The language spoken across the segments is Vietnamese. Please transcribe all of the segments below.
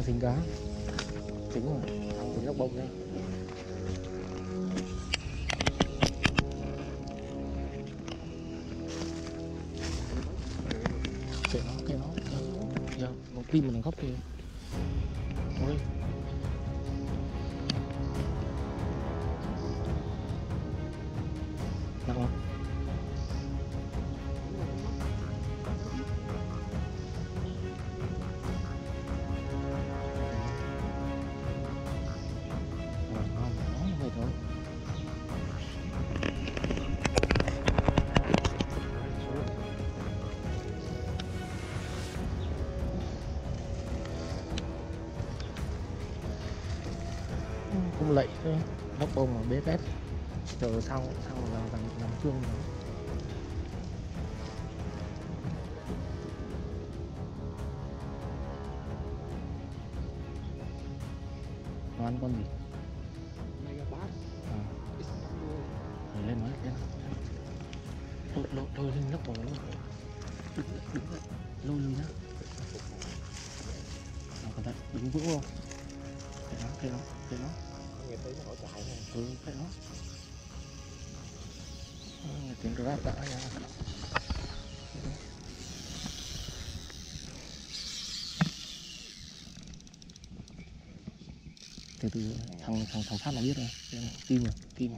dính cá. Dính rồi, dính lóc bông đây. Cái nó giờ một tim mình góc kìa. Ôi. Nặng không? Ngon vậy thôi. Cũng lậy thôi, lóc bông là bế bét. Chờ sau làm chuông rồi. Nó ăn con gì? Lên nói lên. Lôi lên lóc bông luôn. Đứng dậy, lôi lên nhá. Cẩn thận, đứng vững không? Thấy nó. Nghe tiếng nó chạy thôi. Thấy nó. Nghe tiếng rát đã nha. Từ thằng Phát nó biết rồi. Tim rồi.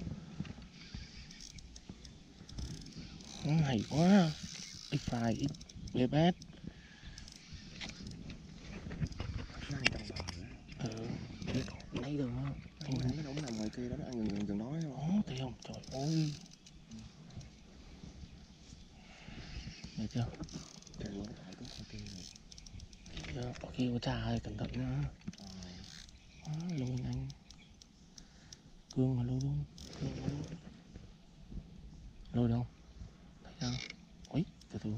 Hay quá. X5 X bébét. Nãy giờ Anh nó cũng nằm ngoài kia đó, nó ăn gần nói không? thấy không? Trời ơi. Thấy chưa? Có khi có trà thì cẩn thận nhá. Lôi anh. Cương mà lôi luôn. Lôi đâu? Thấy sao? Ôi, từ từ.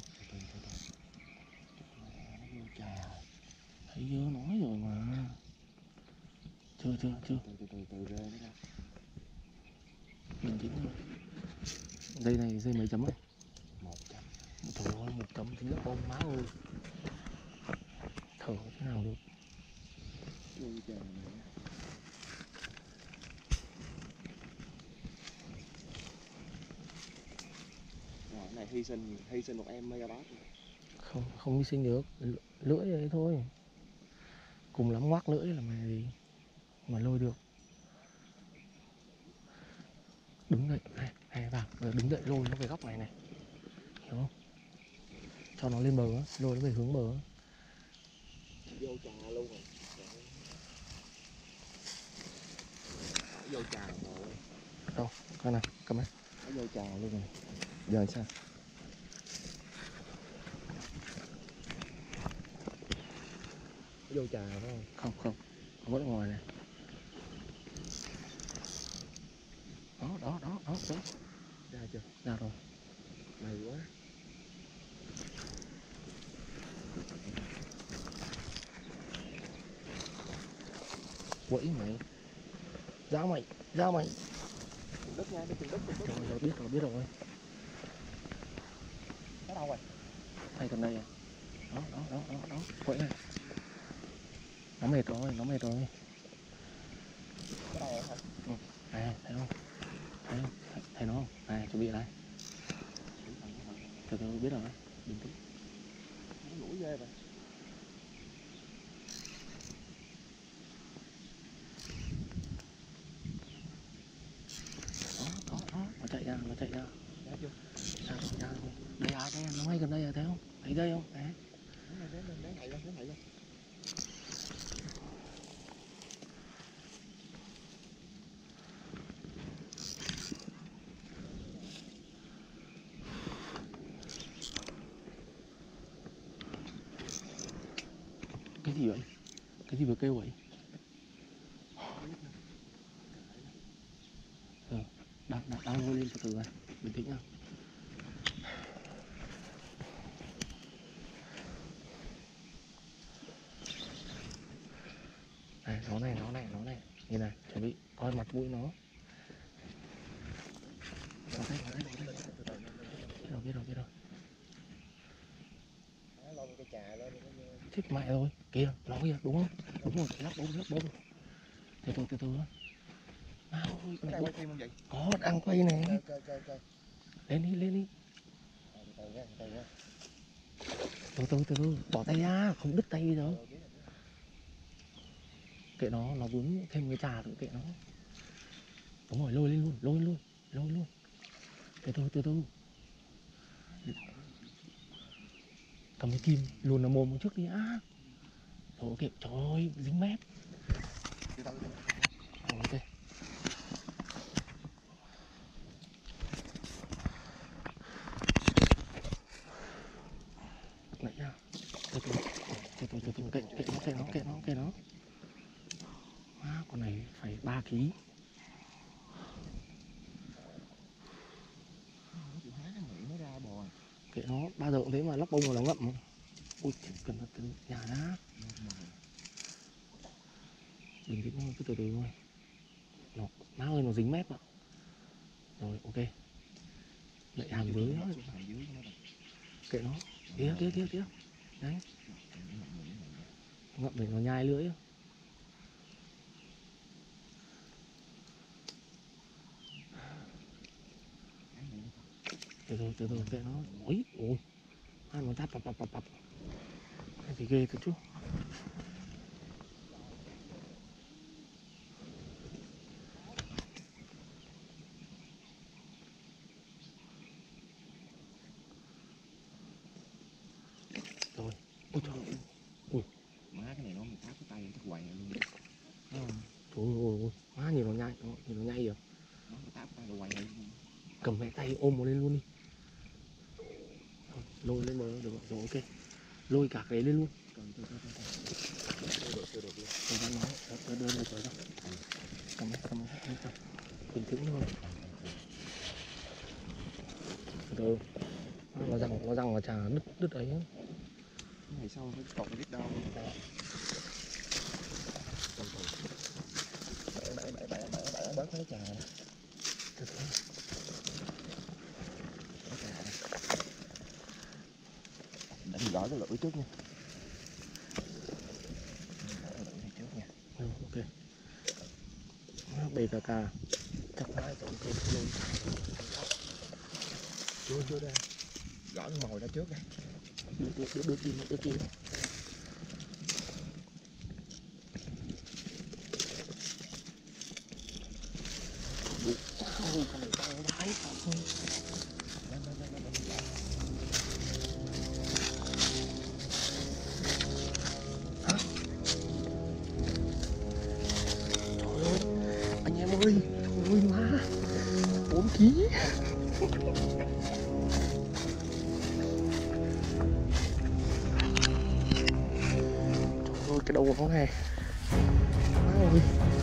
Thấy chưa? Nói rồi mà. Chưa. Từ rê nó ra. Mình chín rồi. Dây này dây mấy chấm ấy? 100. Trời ơi, 1 chấm tính là bông má ơi. Thở thế nào được. Rồi cái này hy sinh một em megabyte. Không hy sinh được. Lưỡi đấy thôi. Cùng lắm ngoác lưỡi là mà gì mà lôi được. Đứng dậy này vào rồi đứng dậy lôi nó về góc này này, hiểu không? Cho nó lên bờ á, lôi nó về hướng bờ á. Vô trà luôn rồi. Vô trà rồi. Đâu coi nào, cầm ấy. Nó vô trà luôn rồi. Giờ sao? Vô trà phải không? Không vẫn ở ngoài này. Đó Ra chưa? ra rồi. May quá. Quẫy mày. Ra mày. Đất nha, cái đất. Rồi biết rồi. Nó đâu rồi? Đây gần đây à. Đó. Quẫy này. Nó mệt rồi. Cái đâu rồi hả? Này, thấy không? Thấy nó không? Này, chuẩn bị này. Từ biết rồi. Bình tĩnh. Nó lũi ghê vậy. Đó, nó chạy ra. Ra chưa? Ra. Đây nó ngay gần đây à, thấy không? Thấy đây không? Đấy. Đến này lên. Cái gì vậy? Cái gì vừa kêu vậy? Đang lôi lên từ từ này, bình tĩnh nhá. Này, nó này. Nhìn này, chuẩn bị coi mặt mũi nó. Biết rồi. Lôi cái trà lên. Chết mẹ rồi, Kìa, nó kìa, đúng không? Đúng rồi, lắc bông. Từ từ. Má ơi, Đang quay phim không vậy? có, đang quay này. Chơi. Lên đi. Từ Từ, bỏ tay ra, không đứt tay bây giờ. Kệ nó vướng thêm cái trà nữa, kệ nó. Đúng rồi, lôi lên luôn. Từ từ. Cầm cái kim, luồn vào mồm trước đi á. Rồi ok, trời ơi, dính mép. Ok. Lại nha. Từ kệ nó. Má, con này phải 3 kg. Kệ nó, bao giờ cũng thế mà lóc bông vào nó ngậm. Ui, cẩn thận, nhà đã. Bình tĩnh thôi, cứ từ từ thôi. Nó, má ơi, nó dính mép ạ. Rồi, ok. Lại hàm dưới đó. Kệ nó. Kia. Đấy. Ngậm để nó nhai lưỡi. Từ từ, kệ nó. Ôi. Hai ngón tay pập. Cái gì ghê thật chứ. Rồi. Ôi trời. Ui. Má cái này nó mình tát cái tay chắc quậy luôn. Trời ơi. Má nhìn nó nhai kìa. Nó tát cái tay nó quậy luôn. Cầm cái tay ôm nó lên luôn đi. Thôi, lôi lên bờ được rồi, ok. Lôi cả cái lên luôn. Đưa lên trời đâu. Cầm. Bình tĩnh thôi. Từ nó răng vào trà đứt ấy. Cái này xong phải cột cái đít đau. Bớt cái trà này. Để mình gõ cái lưỡi trước nha. Ok. BKK chắc mãi tổng kết luôn. Chưa đây. Gõ cái mồi ra trước đây. Đưa kim. Ôi, con này căng vãi. Hả? Trời ơi, anh em ơi, ôi má, 4 kg. Trời ơi, cái đầu của nó này. Má ơi.